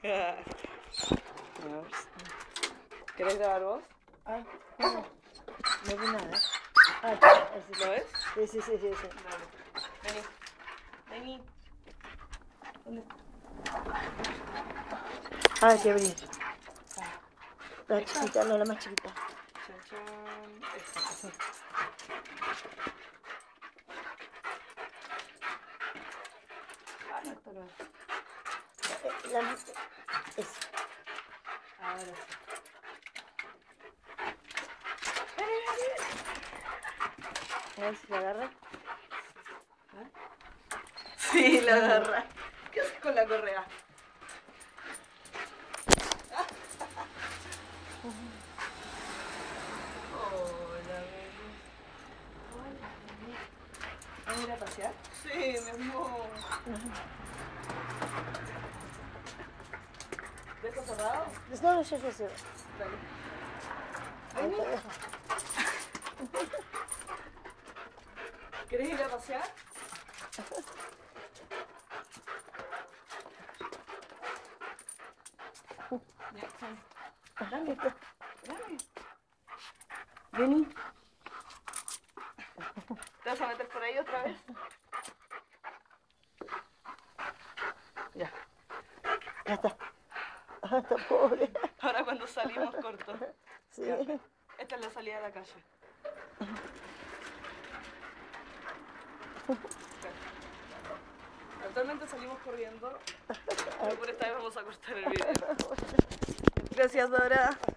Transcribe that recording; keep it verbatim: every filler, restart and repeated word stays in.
¿Querés grabar vos? Ah, no, no vi nada. Ah, sí, ¿Lo ves? sí, sí, sí, sí, sí. Dale. Vení. Vení. ¿Dónde? Ah, qué brillo. La chiquita, no, la más chiquita. Chan, chan. Esta. Ah, no, esto no es. Eh, La, es, Ahora sí. a ver si la agarra. Sí, la agarra. ¿Qué haces con la correa? Hola, bebé. Hola, bebé. ¿Vas a ir a pasear? Sí, mi amor. ¿Dejo cerrado? No, no, yo, yo, yo. Dale. Ahí te dejo. ¿Querés ir a pasear? Ya, dale. Dale, dale. Vení. ¿Te vas a meter por ahí otra vez? Ya. Ya está. Ah, está pobre. Ahora cuando salimos corto. Sí. Ya. Esta es la salida de la calle. Actualmente salimos corriendo, pero por esta vez vamos a cortar el video. Gracias, Dora.